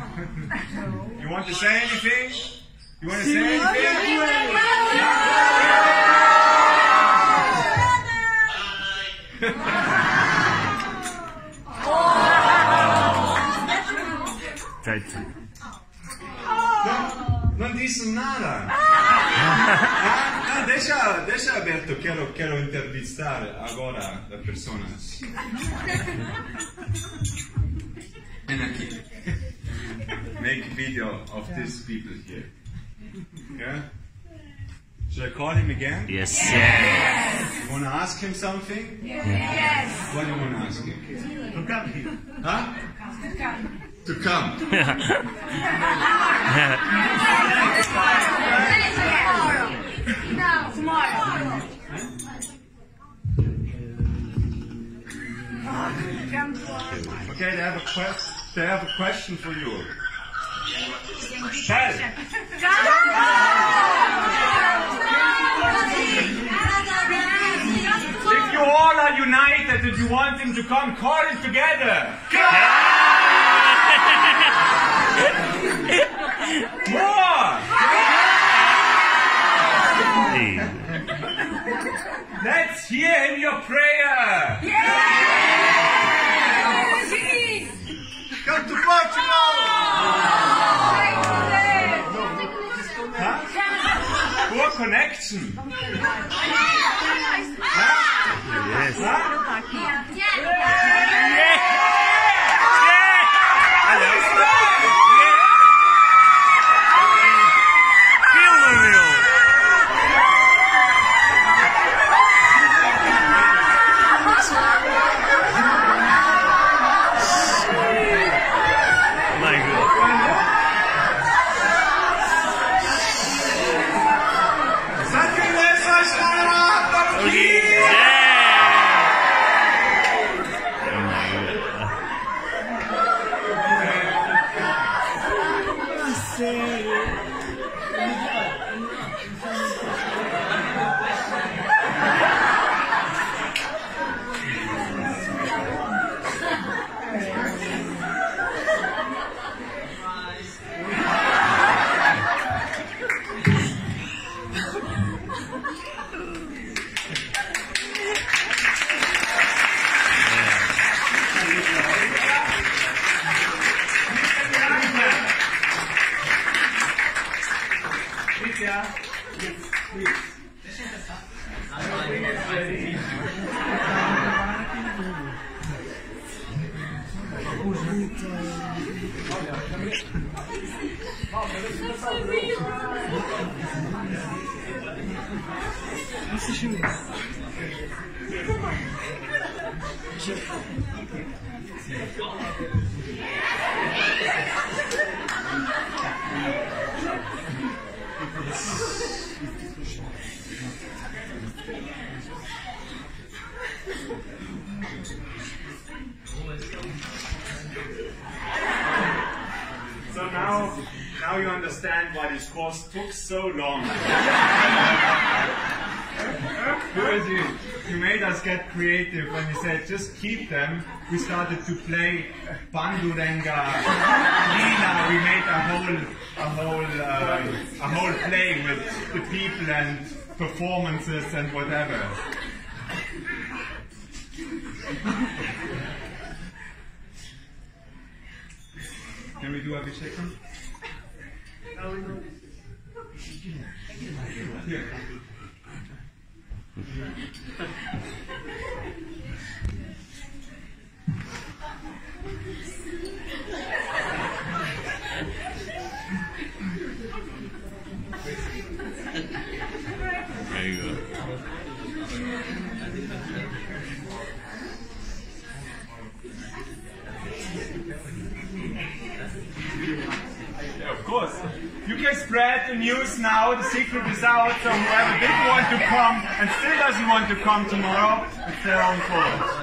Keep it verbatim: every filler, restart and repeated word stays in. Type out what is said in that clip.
You want to say anything? You want to say anything? No, non dice nada. Ah, deixa, deixa aberto, quero, quero entrevistar agora as pessoas. Vem aqui. Make video of these people here. Yeah? Should I call him again? Yes. Yes. You want to ask him something? Yes. What do you want to ask him? To come here. Huh? To come. To come. No, tomorrow. Okay, they have a question. They have a question for you. Tell. If you all are united and you want him to come, call him together. More. Let's hear him your prayer. Come to Portugal. Huh? Poor connection. Yes. So now, now you understand why this course took so long. Because you, you made us get creative when you said just keep them. We started to play Pandurenga, Lina. We made a whole, a whole, uh, a whole play with the people and performances and whatever. Can we do a Abhishekam? Here. There you go. Yeah, of course. You can spread the news now, the secret is out, so whoever did want to come and still doesn't want to come tomorrow, it's their own fault.